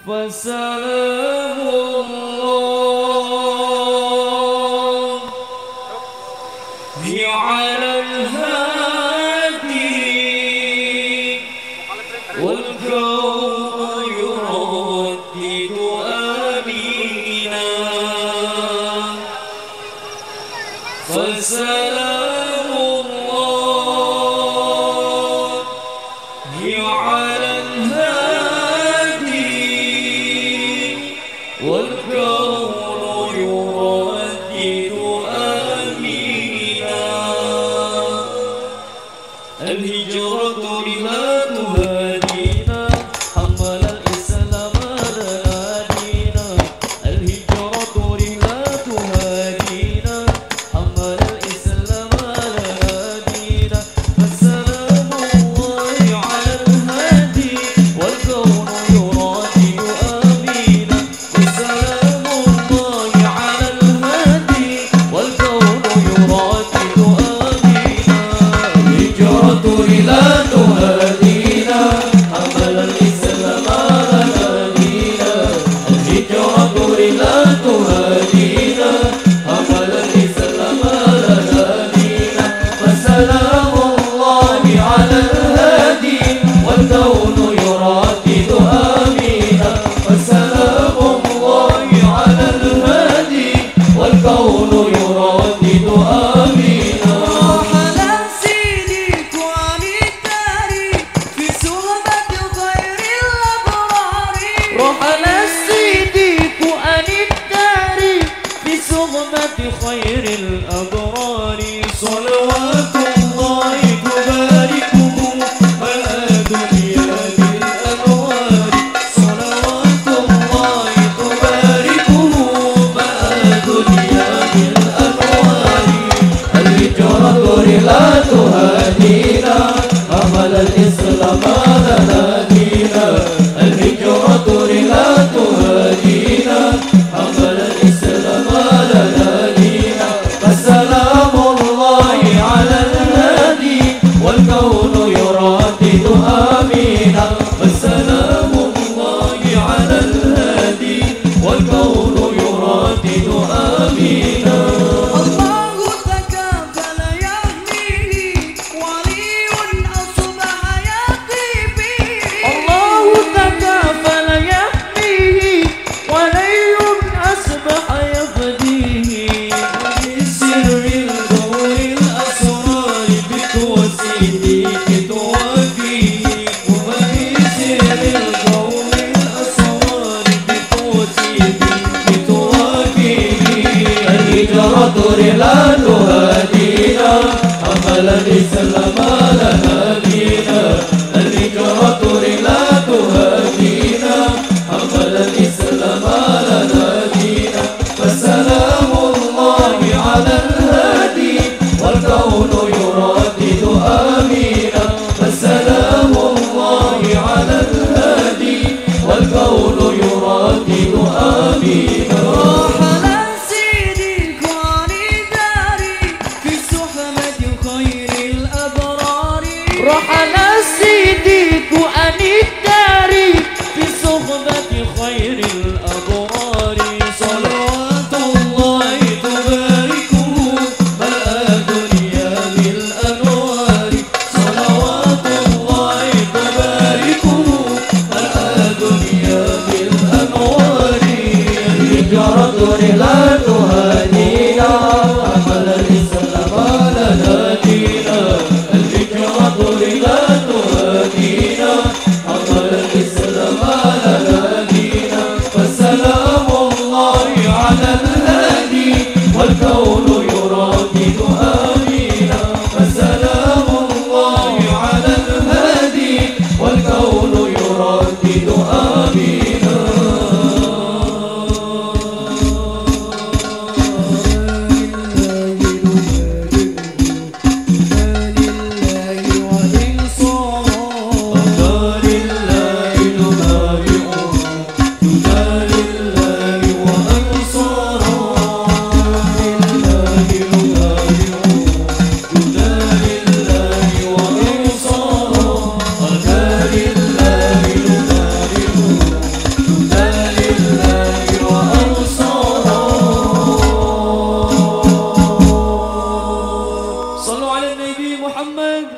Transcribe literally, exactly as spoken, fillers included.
فسلام الله على الهادي والكون يردد آمينا فسلام الله على الهادي والكون يردد آمينا الهجرة لما تهادينا حمل الإسلام لنا دينا الهجرة لما تهادينا حمل الإسلام لنا دينا فسلام الله على الهادي والكون يرادد آمينا فسلام الله على الهادي والكون يرادد آمينا الهجرة لا تهادينا حمل الإسلام لنا دينا الهجرة لا تهادينا حمل الإسلام لنا دينا فسلام الله على الهادي والكون يردد آمينا فسلام الله على الهادي والكون يردد آمينا رحل الصديق عن الدار في صحبة خير الأبرار صلوات الله تباركه ملأ دنيا بالأنوار صلوات الله تباركه ملأ دنيا بالأنوار الهجرة لا تهادينا حمل الإسلام لنا دينا الهجرة لا تهادينا حمل الإسلام لنا دينا فسلام الله على الهادي والكون يردد آمينا فسلام الله على الهادي والكون يردد آمينا الله تكافل يحميه ولي أصبح يقي الله تكافل يحميه ولي أصبح يفديه بسر القول الأسرار بتوسيدك توفيه وبسر القول الأسرار بتوسيدك توفيه الهجرة لا تهادينا حمل الإسلام لنا دينا الهجرة لا تهادينا حمل الإسلام لنا دينا فسلام الله على الهادي والكون يردد آمينا فسلام الله على الهادي والكون يردد آمينا رحل الصديق عن الدار في صحبة خير الأبرار رحل الصديق عن الدار في صحبة خير الأبرار صلوات الله تباركه ملأ دنيا بالأنوار صلوات الله تباركه ملأ دنيا بالأنوار الهجرة لا تهادينا حمل الإسلام لنا دينا الهجرة لا تهادينا حمل الإسلام لنا دينا فسلام الله على الهادي والكون يردد آمينا فسلام الله على الهادي والكون يردد آمينا لا محمد